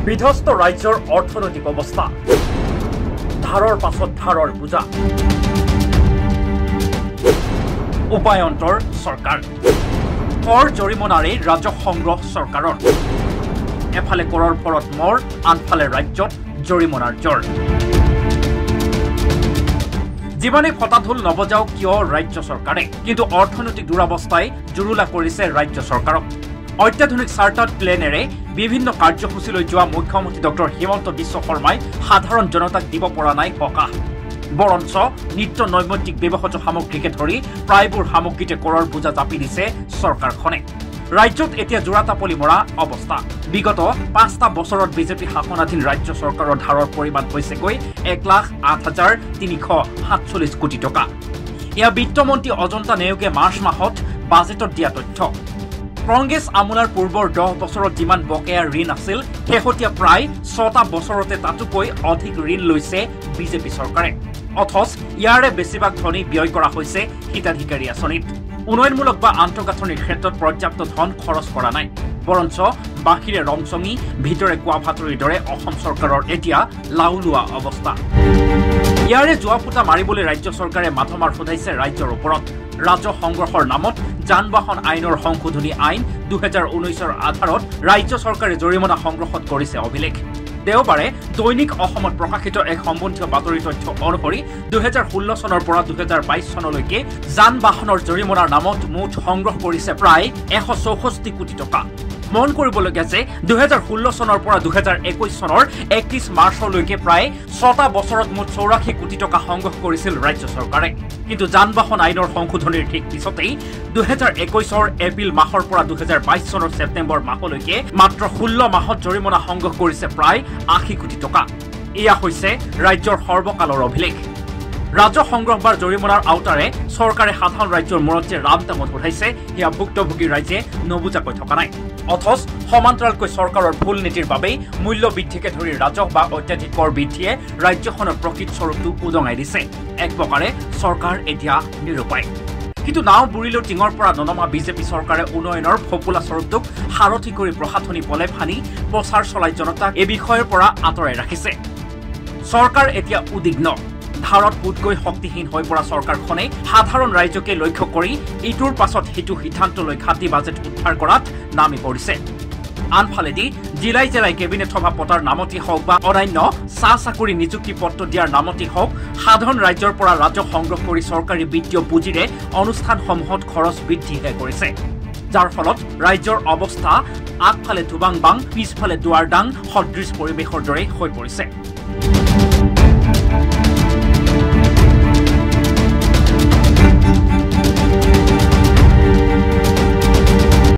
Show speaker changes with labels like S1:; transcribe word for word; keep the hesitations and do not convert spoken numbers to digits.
S1: বিধ্বস্ত ৰাজ্যৰ অৰ্থনৈতিক অৱস্থা ধাৰৰ পাছত ধাৰৰ বোজা উপায়ন্তৰ চৰকাৰ কৰ জৰিমনাৰে ৰাজহ সংগ্ৰহ চৰকাৰৰ এফালে কৰৰ ফলত মৰ আনফালে ৰাজ্যত জৰিমনাৰ জ্বৰ যিমানে ফটাঢোল নবজাওক কিয় ৰাজ্য চৰকাৰে কিন্তু অৰ্থনৈতিক দুৰৱস্থাই জুৰুলা কৰিছে ৰাজ্য চৰকাৰক অত্যাধুনিক চাৰ্টাৰ্ড প্লেনেৰে বিভিন্ন কাৰ্যসূচীলৈ যোৱা মুখ্যমন্ত্ৰী ডক্টৰ হিমন্ত বিশ্ব শৰ্মাই সাধাৰণ জনতাক দিব পৰা নাই সকাহ বৰঞ্চ নিত্য নৈমিত্তিক ব্যৱহৃত সামগ্ৰীকে ধৰি প্ৰায়বোৰ সামগ্ৰীতে কৰৰ বোজা জাপি দিছে চৰকাৰখনে ৰাজ্যত এতিয়া জোৰাতাপলি মৰা অৱস্থা বিগত পাঁচটা বছৰত বিজেপি শাসনাধীন ৰাজ্য চৰকাৰৰ ধাৰৰ পৰিমাণ হৈছেগৈ এক লাখ আঠ হাজাৰ তিনিশ সাতচল্লিছ কোটি টকা এয়া বিত্তমন্ত্ৰী অজন্তা নেওগে মাৰ্চ মাহত বাজেটত দিয়া তথ্য কংগ্ৰেছ আমোলাৰ পূৰ্বৰ দহ বছৰত যিমান বকেয়া ঋণ আছিল শেহতীয়া প্ৰায় ছটা বছৰতে তাতোকৈ অধিক ঋণ লৈছে বিজেপি চৰকাৰে অথচ ইয়াৰে বেছিভাগ ধনী ব্যয় কৰা হৈছে হিতাধিকাৰী আঁচনিত উন্নয়নমূলক বা আন্তঃগাঁথনিৰ ক্ষেত্ৰত পৰ্যাপ্ত ধন খৰচ কৰা নাই বৰঞ্চ বাহিৰে ৰমচঙি ভিতৰে কোৱা ভাতৰিৰ দৰে অসম চৰকাৰৰ এতিয়া লাওলোৱা অৱস্থা ইয়াৰে যোৱা ফুটা মাৰিবলৈ ৰাজ্য চৰকাৰে মাধমাৰ সোধাইছে ৰাজ্যৰ ওপৰত ৰাজহ সংগ্ৰহৰ নামত যান বাহন আইনৰ সংশোধনী আইন দুহেজাৰ ঊনৈশৰ আধাৰত ৰাজ্য চৰকাৰে জৰিমনা সংগ্ৰহত কৰিছে অভিলেখ দেওবাৰে দৈনিক অসমত প্ৰকাশিত এক সম্বন্ধীয় বাতৰি তথ্য অনুসৰি দুহেজাৰ ষোল্ল চনৰ পৰা দুহেজাৰ বাইশ চনলৈকে যান বাহনৰ জৰিমনাৰ নামত মুঠ সংগ্ৰহ কৰিছে প্ৰায় এশ চৌষষ্ঠি কোটি টকা মন কৰিবলগীয়া যে দুহেজাৰ ষোল্ল চনৰ পৰা দুহেজাৰ একৈশ চনৰ একত্ৰিশ মাৰ্চলৈকে প্ৰায় ছটা বছৰত মুঠ চৌৰাশী কোটি টকা সংগ্ৰহ কৰিছিল ৰাজ্য চৰকাৰে কিন্তু যান বাহন আইনৰ সংশোধনীৰ ঠিক পিছতেই দুহেজাৰ একৈশৰ এপ্ৰিল মাহৰ পৰা দুহেজাৰ বাইশ চনৰ ছেপ্টেম্বৰ মাহলৈকে মাত্ৰ ষোল্ল মাহত জৰিমনা সংগ্ৰহ কৰিছে প্ৰায় আশী কোটি টকা এয়া হৈছে ৰাজ্যৰ সৰ্বকালৰ অভিলেখ ৰাজহ সংগ্ৰহ বা জৰিমনাৰ আওতাৰে চৰকাৰে সাধাৰণ ৰাজ্যৰ মূৰত যে ৰামতামত উঠাইছে সেয়া ভুক্তভোগী ৰাইজে নবুজাকৈ থকা নাই অথচ সমান্তৰালকৈ চৰকাৰৰ ভুল নীতিৰ বাবেই মূল্য বৃদ্ধিকে ধৰি ৰাজহ বা অত্যাধিক কৰ বৃদ্ধিয়ে ৰাজ্যখনৰ প্ৰকৃত স্বৰূপটো উদঙাই দিছে এক প্ৰকাৰে চৰকাৰ এতিয়া নিৰুপায় কিন্তু নাও বুৰিলেও টিঙৰ পৰা ননমা বিজেপি চৰকাৰে উন্নয়নৰ ফপুলা স্বৰূপটোক সাৰথি কৰি প্ৰশাসনী পলে ফানি প্ৰচাৰ চলাই জনতাক এই বিষয়ৰ পৰা আঁতৰাই ৰাখিছে চৰকাৰ এতিয়া উদ্বিগ্ন ধাৰত পুতকৈ শক্তিহীন হৈ পৰা চৰকাৰখনে সাধাৰণ ৰাইজকে লক্ষ্য কৰি ইটোৰ পাছত সিটো সিদ্ধান্ত লৈ খাটি বাজেট উদ্ধাৰ কৰাত নামি পৰিছে আনফালেদি জিলাই জিলাই কেবিনেট সভা পতাৰ নামতি হওক বা অন্যান্য চাহ চাকৰি নিযুক্তি পত্ৰ দিয়াৰ নামতি হওক সাধাৰণ ৰাজ্যৰ পৰা ৰাজহ সংগ্ৰহ কৰি চৰকাৰী বিত্তীয় পুঁজিৰে অনুষ্ঠানসমূহত খৰচ বৃদ্ধিহে কৰিছে যাৰ ফলত ৰাজ্যৰ অৱস্থা আগফালে ধুবাং বাং পিছফালে দুৱাৰডাং সদৃশ পৰিৱেশৰ দৰে হৈ পৰিছে